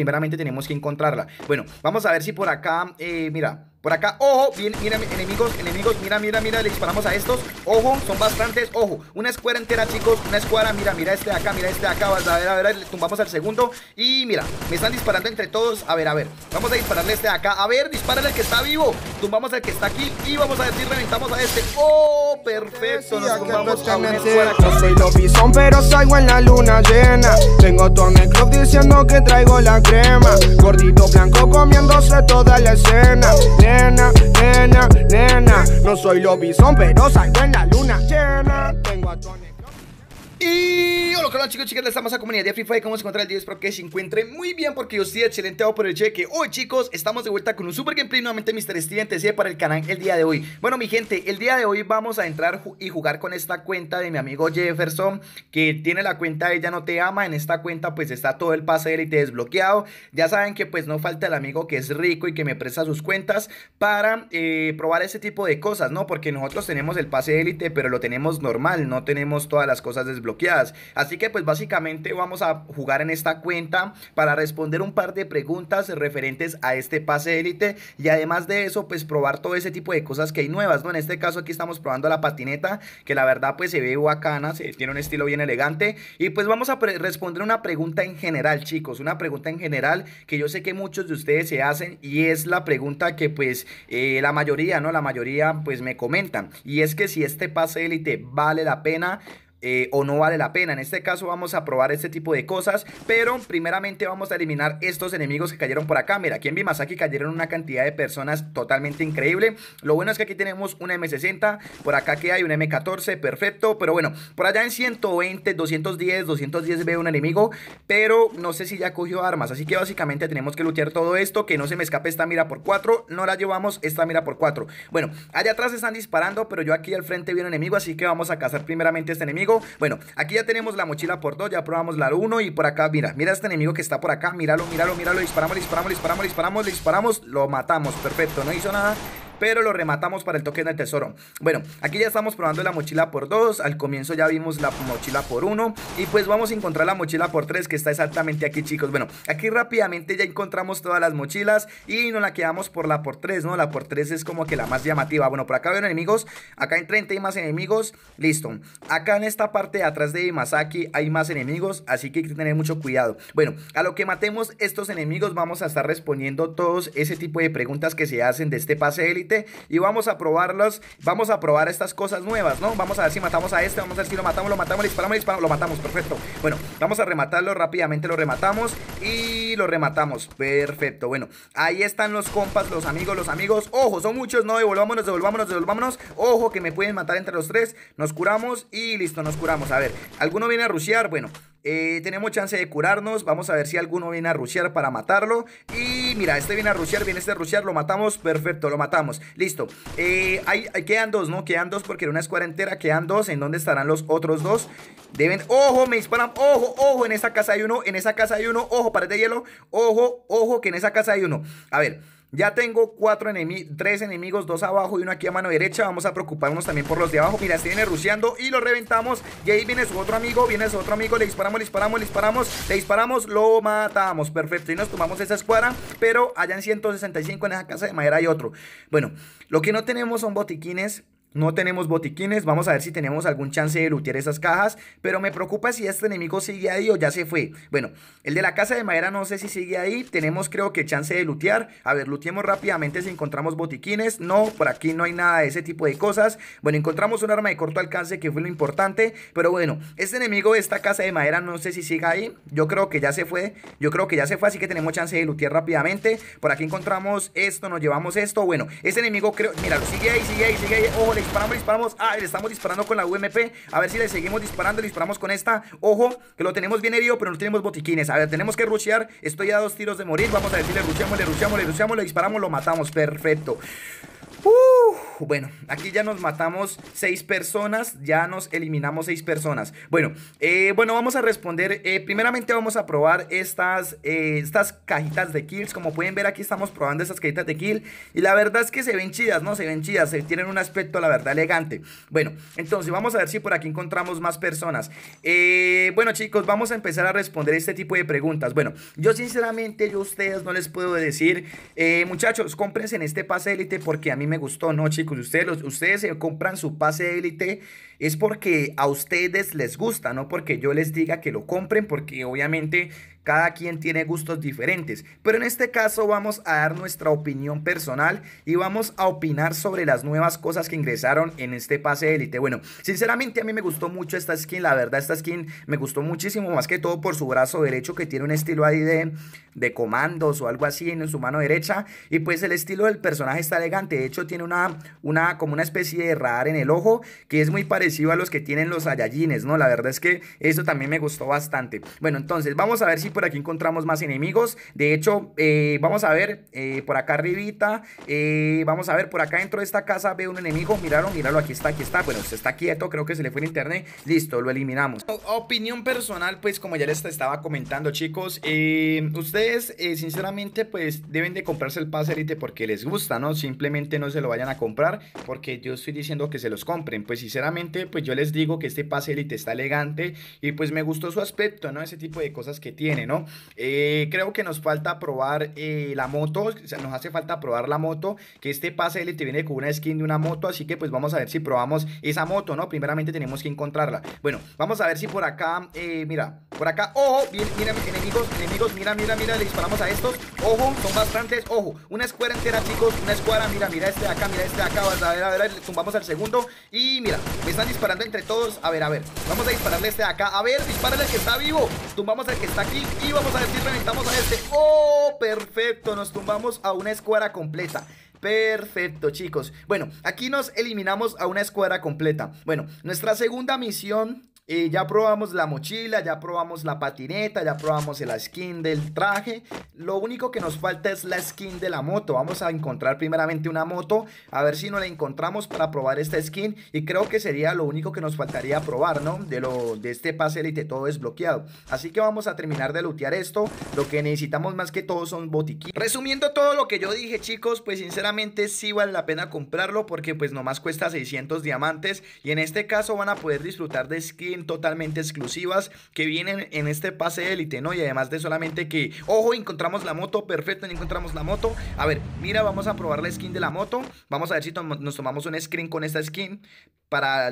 primeramente tenemos que encontrarla. Bueno, vamos a ver si por acá, mira, por acá, ojo, bien, mira, enemigos, mira, le disparamos a estos. Ojo, son bastantes, ojo, una escuadra entera, chicos, una escuadra, mira este de acá, a ver, le tumbamos al segundo. Y mira, me están disparando entre todos, a ver, vamos a dispararle a este de acá, a ver, dispárale al que está vivo. Tumbamos al que está aquí y vamos a ver si reventamos a este. Oh, perfecto, nos tumbamos a una escuadra. No soy lobizón, pero salgo en la luna llena. Tengo Tony Club diciendo que traigo la crema. Gordito blanco comiéndose toda la escena. Nena, no soy lobizón, pero salgo en la luna llena. Tengo a Tony Club. Y hola chicos, chicas, estamos a comunidad de Free Fire. ¿Cómo se encuentra el día? Espero que se encuentre muy bien porque yo estoy excelente por el cheque. Hoy chicos, estamos de vuelta con un super gameplay nuevamente Mr. Steven TC para el canal el día de hoy. Bueno mi gente, el día de hoy vamos a entrar y jugar con esta cuenta de mi amigo Jefferson, que tiene la cuenta Ella No Te Ama. En esta cuenta pues está todo el pase de élite desbloqueado. Ya saben que pues no falta el amigo que es rico y que me presta sus cuentas para probar ese tipo de cosas, ¿no? Porque nosotros tenemos el pase de élite, pero lo tenemos normal, no tenemos todas las cosas desbloqueadas. Así que pues básicamente vamos a jugar en esta cuenta para responder un par de preguntas referentes a este pase élite y además de eso pues probar todo ese tipo de cosas que hay nuevas, ¿no? En este caso aquí estamos probando la patineta, que la verdad pues se ve bacana, tiene un estilo bien elegante. Y pues vamos a responder una pregunta en general, chicos, una pregunta en general que yo sé que muchos de ustedes se hacen, y es la pregunta que pues la mayoría, ¿no? La mayoría pues me comentan, y es que si este pase élite vale la pena o no vale la pena. En este caso vamos a probar este tipo de cosas, pero primeramente vamos a eliminar estos enemigos que cayeron por acá. Mira, aquí en Bimasaki cayeron una cantidad de personas totalmente increíble. Lo bueno es que aquí tenemos una M60, por acá que hay una M14, perfecto. Pero bueno, por allá en 120, 210 veo un enemigo, pero no sé si ya cogió armas, así que básicamente tenemos que lootear todo esto. Que no se me escape esta mira por 4, no la llevamos, esta mira por 4. Bueno, allá atrás están disparando, pero yo aquí al frente vi un enemigo, así que vamos a cazar primeramente a este enemigo. Bueno, aquí ya tenemos la mochila por 2, ya probamos la 1 y por acá, mira este enemigo que está por acá, míralo, disparamos, lo matamos, perfecto, no hizo nada, pero lo rematamos para el token del tesoro. Bueno, aquí ya estamos probando la mochila por 2, al comienzo ya vimos la mochila por 1 y pues vamos a encontrar la mochila por 3 que está exactamente aquí, chicos. Bueno, aquí rápidamente ya encontramos todas las mochilas y nos la quedamos por la por 3, ¿no? La por 3 es como que la más llamativa. Bueno, por acá veo enemigos, acá en 30 hay más enemigos, listo. Acá en esta parte de atrás de Bimasaki hay más enemigos, así que hay que tener mucho cuidado. Bueno, a lo que matemos estos enemigos vamos a estar respondiendo todos ese tipo de preguntas que se hacen de este pase élite y vamos a probarlos, vamos a probar estas cosas nuevas, ¿no? Vamos a ver si matamos a este, vamos a ver si lo matamos, disparamos, lo matamos, perfecto. Bueno, vamos a rematarlo rápidamente, lo rematamos y lo rematamos, perfecto. Bueno, ahí están los compas, los amigos, ojo, son muchos, no, devolvámonos, ojo que me pueden matar entre los tres, nos curamos y listo, nos curamos. A ver, ¿alguno viene a rushear? Bueno, tenemos chance de curarnos. Vamos a ver si alguno viene a rushear para matarlo. Y mira, este viene a rushear, lo matamos, perfecto, lo matamos, listo. Quedan dos, ¿no? Quedan dos porque era una escuadra entera, quedan dos. ¿En dónde estarán los otros dos? Deben, ojo, me disparan, ojo, en esa casa hay uno, ojo, pared de hielo, ojo, que en esa casa hay uno. A ver, ya tengo 3 enemigos, 2 abajo y uno aquí a mano derecha. Vamos a preocuparnos también por los de abajo. Mira, este viene rusheando y lo reventamos. Y ahí viene su otro amigo, le disparamos, lo matamos, perfecto. Y nos tomamos esa escuadra, pero allá en 165 en esa casa de madera hay otro. Bueno, lo que no tenemos son botiquines. No tenemos botiquines, vamos a ver si tenemos algún chance de lootear esas cajas, pero me preocupa si este enemigo sigue ahí o ya se fue. Bueno, el de la casa de madera no sé si sigue ahí, tenemos creo que chance de lootear. A ver, looteemos rápidamente si encontramos botiquines. No, por aquí no hay nada de ese tipo de cosas. Bueno, encontramos un arma de corto alcance que fue lo importante, pero bueno, este enemigo de esta casa de madera no sé si sigue ahí, yo creo que ya se fue, así que tenemos chance de lootear rápidamente. Por aquí encontramos esto, nos llevamos esto. Bueno, este enemigo creo, mira, sigue ahí, ojo, disparamos, le estamos disparando con la UMP, a ver si le seguimos disparando, le disparamos con esta, ojo, que lo tenemos bien herido, pero no tenemos botiquines. A ver, tenemos que rushear, estoy a 2 tiros de morir, vamos a ver si le rusheamos, le disparamos, lo matamos, perfecto. bueno, aquí ya nos matamos 6 personas, ya nos eliminamos 6 personas. Bueno, vamos a responder, primeramente vamos a probar estas cajitas de kills. Como pueden ver, aquí estamos probando estas cajitas de kill y la verdad es que se ven chidas, ¿no? Se ven chidas, tienen un aspecto, la verdad, elegante. Bueno, entonces vamos a ver si por aquí encontramos más personas. Bueno, chicos, vamos a empezar a responder este tipo de preguntas. Bueno, yo sinceramente, yo a ustedes no les puedo decir, muchachos, cómprense en este pase élite porque a mí me gustó, ¿no, chicos? Ustedes se compran su pase élite es porque a ustedes les gusta, no porque yo les diga que lo compren, porque obviamente cada quien tiene gustos diferentes. Pero en este caso vamos a dar nuestra opinión personal y vamos a opinar sobre las nuevas cosas que ingresaron en este pase élite. Bueno, sinceramente a mí me gustó mucho esta skin, la verdad esta skin me gustó muchísimo, más que todo por su brazo derecho, que tiene un estilo ahí de comandos o algo así en su mano derecha, y pues el estilo del personaje está elegante. De hecho tiene como una especie de radar en el ojo que es muy parecido a los que tienen los Saiyajines, ¿no? La verdad es que eso también me gustó bastante. Bueno, entonces vamos a ver si por aquí encontramos más enemigos. De hecho, vamos a ver por acá arribita, vamos a ver por acá dentro de esta casa veo un enemigo. Míralo, aquí está. Bueno, se está quieto, creo que se le fue el internet. Listo, lo eliminamos. Opinión personal, pues como ya les estaba comentando, chicos, ustedes sinceramente pues deben de comprarse el pase élite porque les gusta, ¿no? Simplemente no se lo vayan a comprar porque yo estoy diciendo que se los compren. Pues sinceramente, pues yo les digo que este pase élite está elegante y pues me gustó su aspecto, ¿no? Ese tipo de cosas que tiene, ¿no? Creo que nos falta probar la moto, o sea, nos hace falta probar la moto, que este pase élite viene con una skin de una moto, así que pues vamos a ver si probamos esa moto, ¿no? Primeramente tenemos que encontrarla. Bueno, vamos a ver si por acá, mira, por acá, ojo, mira, enemigos, mira, le disparamos a estos, ojo, son bastantes, ojo, una escuadra entera, chicos, una escuadra, mira este de acá, a ver, tumbamos al segundo, y mira, me están disparando entre todos, a ver, vamos a dispararle a este de acá, a ver, dispárale al que está vivo, tumbamos al que está aquí, y vamos a ver si reventamos a este, oh, perfecto, nos tumbamos a una escuadra completa. Perfecto, chicos. Bueno, aquí nos eliminamos a una escuadra completa. Bueno, nuestra segunda misión, ya probamos la mochila, ya probamos la patineta, ya probamos la skin del traje. Lo único que nos falta es la skin de la moto. Vamos a encontrar primeramente una moto, a ver si nos la encontramos para probar esta skin. Y creo que sería lo único que nos faltaría probar, ¿no? De este pase élite todo desbloqueado. Así que vamos a terminar de lootear esto. Lo que necesitamos más que todo son botiquines. Resumiendo todo lo que yo dije, chicos, pues sinceramente sí vale la pena comprarlo porque pues nomás cuesta 600 diamantes. Y en este caso van a poder disfrutar de skin totalmente exclusivas que vienen en este pase élite, ¿no? Y además de solamente que, ojo, encontramos la moto, perfecto, encontramos la moto. A ver, mira, vamos a probar la skin de la moto. Vamos a ver si nos tomamos un screen con esta skin para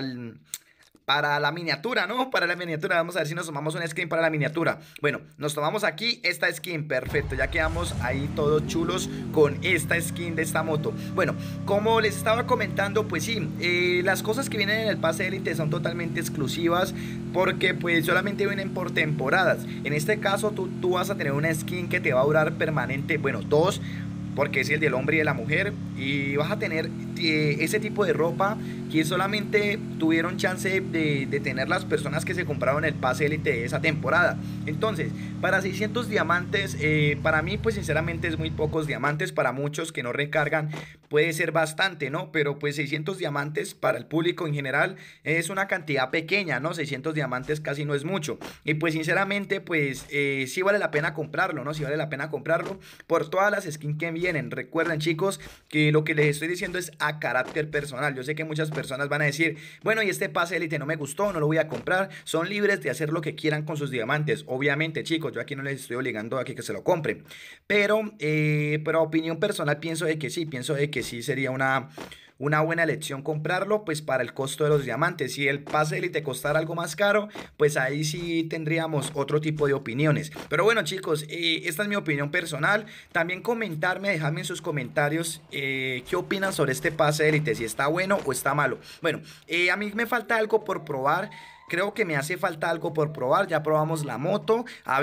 la miniatura, ¿no? Para la miniatura, vamos a ver si nos tomamos un screen para la miniatura. Bueno, nos tomamos aquí esta skin, perfecto, ya quedamos ahí todos chulos con esta skin de esta moto. Bueno, como les estaba comentando, pues sí, las cosas que vienen en el pase élite son totalmente exclusivas porque pues solamente vienen por temporadas. En este caso tú vas a tener una skin que te va a durar permanente, bueno, dos, porque es el del hombre y de la mujer, y vas a tener ese tipo de ropa que solamente tuvieron chance de tener las personas que se compraron el pase élite de esa temporada. Entonces, para 600 diamantes, para mí pues sinceramente es muy pocos diamantes. Para muchos que no recargan puede ser bastante, ¿no? Pero pues 600 diamantes para el público en general es una cantidad pequeña, ¿no? 600 diamantes casi no es mucho. Y pues sinceramente pues sí vale la pena comprarlo, ¿no? Sí vale la pena comprarlo por todas las skins que vienen. Recuerden, chicos, que lo que les estoy diciendo es a carácter personal. Yo sé que muchas personas van a decir, bueno, y este pase élite no me gustó, no lo voy a comprar. Son libres de hacer lo que quieran con sus diamantes. Obviamente, chicos, yo aquí no les estoy obligando a que se lo compren. Pero a opinión personal pienso de que sí sería una buena elección comprarlo, pues para el costo de los diamantes. Si el pase élite costara algo más caro, pues ahí sí tendríamos otro tipo de opiniones. Pero bueno, chicos, esta es mi opinión personal. También dejadme en sus comentarios qué opinan sobre este pase élite, si está bueno o está malo. Bueno, a mí me falta algo por probar. Creo que me hace falta algo por probar. Ya probamos la moto. A ver,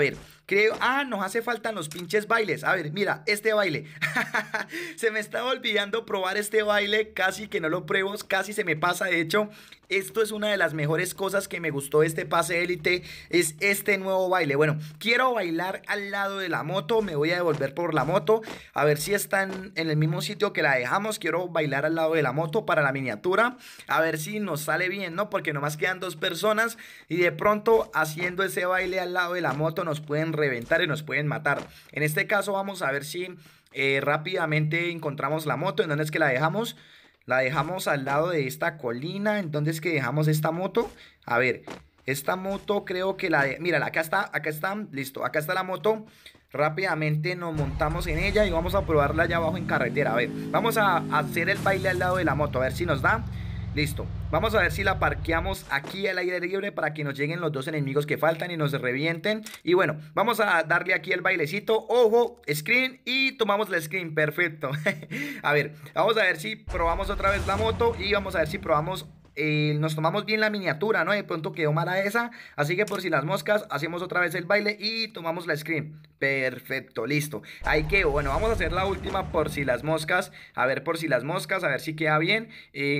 Creo, nos hace falta los pinches bailes. A ver, mira, este baile. Se me estaba olvidando probar este baile. Casi que no lo pruebo, casi se me pasa. De hecho, esto es una de las mejores cosas que me gustó de este pase élite. Es este nuevo baile. Bueno, quiero bailar al lado de la moto. Me voy a devolver por la moto. A ver si están en el mismo sitio que la dejamos. Quiero bailar al lado de la moto para la miniatura. A ver si nos sale bien, ¿no? Porque nomás quedan 2 personas. Y de pronto, haciendo ese baile al lado de la moto, nos pueden reventar y nos pueden matar. En este caso vamos a ver si rápidamente encontramos la moto. ¿En dónde es que la dejamos? La dejamos al lado de esta colina. ¿En dónde es que dejamos esta moto? A ver, esta moto creo que mírala, acá está, listo, acá está la moto. Rápidamente nos montamos en ella y vamos a probarla allá abajo en carretera. A ver, vamos a hacer el baile al lado de la moto, a ver si nos da. Listo, vamos a ver si la parqueamos aquí al aire libre para que nos lleguen los 2 enemigos que faltan y nos revienten. Y bueno, vamos a darle aquí el bailecito. Ojo, screen y tomamos la screen, perfecto. A ver, vamos a ver si probamos otra vez la moto y vamos a ver si probamos... nos tomamos bien la miniatura, ¿no? De pronto quedó mala esa. Así que por si las moscas, hacemos otra vez el baile y tomamos la screen. Perfecto, listo. Ahí quedó. Bueno, vamos a hacer la última por si las moscas. A ver, por si las moscas, a ver si queda bien.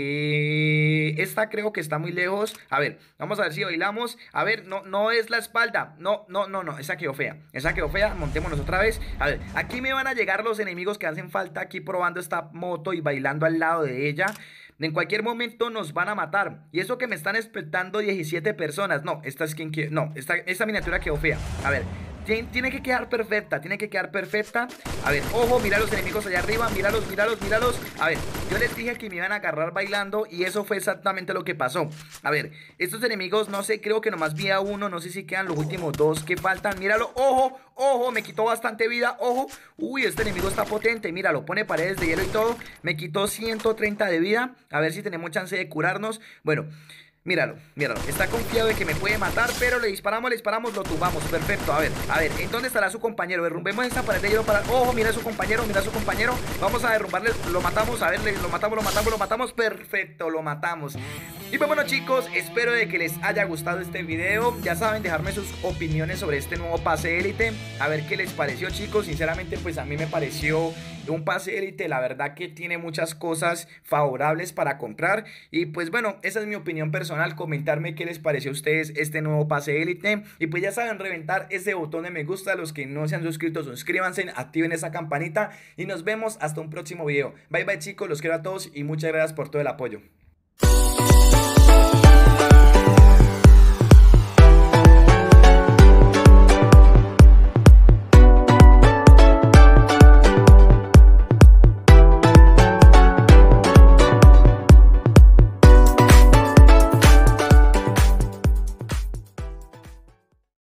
Esta creo que está muy lejos. A ver, vamos a ver si bailamos. A ver, no es la espalda. No, esa quedó fea. Esa quedó fea, montémonos otra vez. A ver, aquí me van a llegar los enemigos que hacen falta aquí probando esta moto y bailando al lado de ella. En cualquier momento nos van a matar. Y eso que me están expectando 17 personas. No, esta es quien quiere. No, esta miniatura quedó fea. A ver, tiene que quedar perfecta. Tiene que quedar perfecta. A ver, ojo, mira los enemigos allá arriba. Míralos. A ver, yo les dije que me iban a agarrar bailando. Y eso fue exactamente lo que pasó. A ver, estos enemigos, no sé, creo que nomás vi a uno. No sé si quedan los últimos 2 que faltan. Míralo, ojo, me quitó bastante vida. Ojo, uy, este enemigo está potente. Míralo, pone paredes de hielo y todo. Me quitó 130 de vida. A ver si tenemos chance de curarnos. Bueno, míralo, está confiado de que me puede matar, pero le disparamos, lo tumbamos, perfecto. A ver, ¿en dónde estará su compañero? Derrumbemos esta pared de hielo para... Ojo, mira a su compañero, vamos a derrumbarle, lo matamos, a ver, lo matamos, perfecto, lo matamos. Y pues bueno chicos, espero de que les haya gustado este video. Ya saben, dejarme sus opiniones sobre este nuevo pase élite. A ver qué les pareció chicos. Sinceramente pues a mí me pareció un pase élite, la verdad que tiene muchas cosas favorables para comprar. Y pues bueno, esa es mi opinión personal. Comentarme qué les pareció a ustedes este nuevo pase élite. Y pues ya saben, reventar ese botón de me gusta. Los que no se han suscrito, suscríbanse, activen esa campanita. Y nos vemos hasta un próximo video. Bye bye chicos, los quiero a todos y muchas gracias por todo el apoyo.